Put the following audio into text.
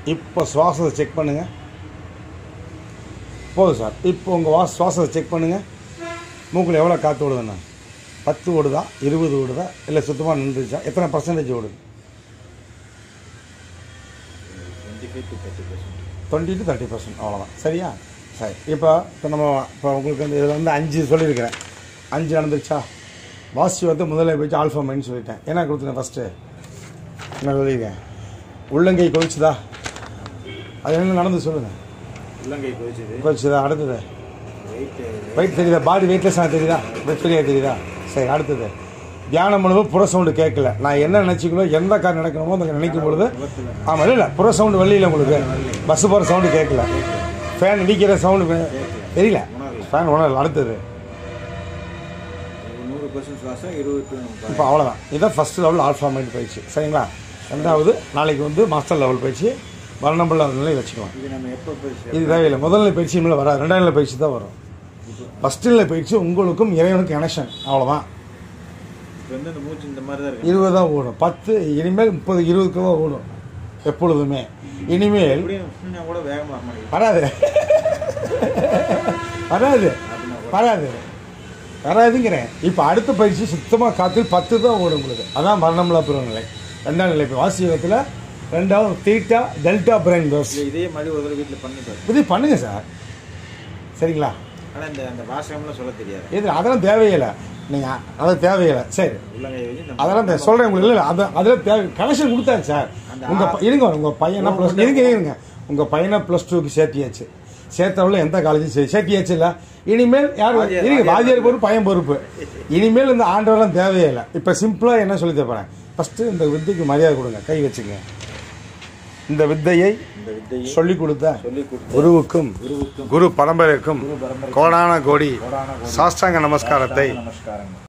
இப்போ சுவாசத்தை செக் பண்ணுங்கள். போதும் சார். இப்போ உங்கள் சுவாசத்தை செக் பண்ணுங்கள். மூக்கில் எவ்வளோ காற்று ஓடுதுண்ணா? 10 ஓடுதா, 20 ஓடுதா, இல்லை சுத்தமாக நின்றுச்சா? எத்தனை பர்சன்டேஜ் ஓடுது? 20 to 30%. அவ்வளோதான். சரியா? சரி. இப்போ உங்களுக்கு வந்து இதில் வந்து 5 சொல்லியிருக்கிறேன். 5 நடந்துருச்சா? வாசி வந்து முதல்ல போயிட்டு ஆல்ஃபா மைண்ட் சொல்லிட்டேன். என்ன கொடுத்துட்டேன் ஃபஸ்ட்டு? என்ன சொல்லியிருக்கேன்? உள்ளங்கை கொதிச்சுதா? அது என்ன நடந்து சொல்லுங்கள். உள்ளங்கை கொதிச்சுதா? அடுத்தது வெயிட் தெரியுதா? பாடி வெயிட்லெஸ்ஸாக தெரியுதா? ஃப்ரீயாக தெரியுதா? சரி. அடுத்தது தியானம் பண்ணும்போது புற சவுண்டு கேட்கல. நான் என்ன நினச்சிக்கணும், எந்த கார் நடக்கணுமோ அந்த நினைக்கும் பொழுது ஆமாம் இல்லை புற சவுண்டு வெளியில் உங்களுக்கு பஸ்ஸு போகிற சவுண்டு கேட்கல, ஃபேன் இடிக்கிற சவுண்டு தெரியல, ஃபேன் உணரல. அடுத்தது இப்போ அவ்வளோதான். இதான் ஃபஸ்ட்டு லெவல் ஆல்ஃபா மைண்ட் பயிற்சி. சரிங்களா? ரெண்டாவது நாளைக்கு வந்து மாஸ்டர் லெவல் பயிற்சி, வர்ணம்புள்ள நிலை வச்சுக்கலாம். இது தேவையில்லை. முதல் நிலை பயிற்சி மேலே வராது, 2ஆம் நிலை பயிற்சி தான் வரும். ஃபஸ்ட்டு நிலை பயிற்சி உங்களுக்கும் இறைவனுக்கும் கனெக்ஷன். அவ்வளோதான். 20 தான் ஓடும். 10 இனிமேல் 30 20 தான் ஓடும் எப்பொழுதுமே. இனிமேல் வராது வராது வராது வராதுங்கிறேன். இப்போ அடுத்த பயிற்சி சுத்தமாக காற்று 10 தான் ஓடும் உங்களுக்கு. அதான் மரணமில்லா பிறநிலை. 2ஆம் நிலை வாசியத்தில் 2வது தீட்டா டெல்டா பிரைன் பர்ஸ். இதே மாதிரி ஒரு வீட்டில் பண்ணி பண்ணுங்க சார். சரிங்களா? ஆனால் இந்த வாசகம்லாம் சொல்ல தெரியாது. இது அதெல்லாம் தேவையில்லை. நீங்கள் அதை தேவையில்லை. சரி, அதெல்லாம் சொல்கிறேன் உங்களுக்கு. இல்லை அதில் தேவை கனெக்ஷன் கொடுத்தாச்சு சார். இருங்க உங்கள் பையனை ப்ளஸ் இருங்க உங்கள் பையனை +2க்கு சேர்த்தியாச்சு. சேர்த்தவள எந்த காலேஜும் சேர்த்தியாச்சு. இல்லை இனிமேல் யார் இருங்க, வாத்தியார் பொறுப்பு, பையன் பொறுப்பு. இனிமேல் இந்த ஆண்டவரெலாம் தேவையில்லை. இப்போ சிம்பிளாக என்ன சொல்லி தரேன். ஃபஸ்ட்டு இந்த வித்தைக்கு மரியாதை கொடுங்க, கை வச்சுங்க. இந்த வித்தையை சொல்லிக் கொடுத்த குருவுக்கும் குரு பரம்பரைக்கும் கோடான கோடி சாஷ்டாங்க நமஸ்காரத்தை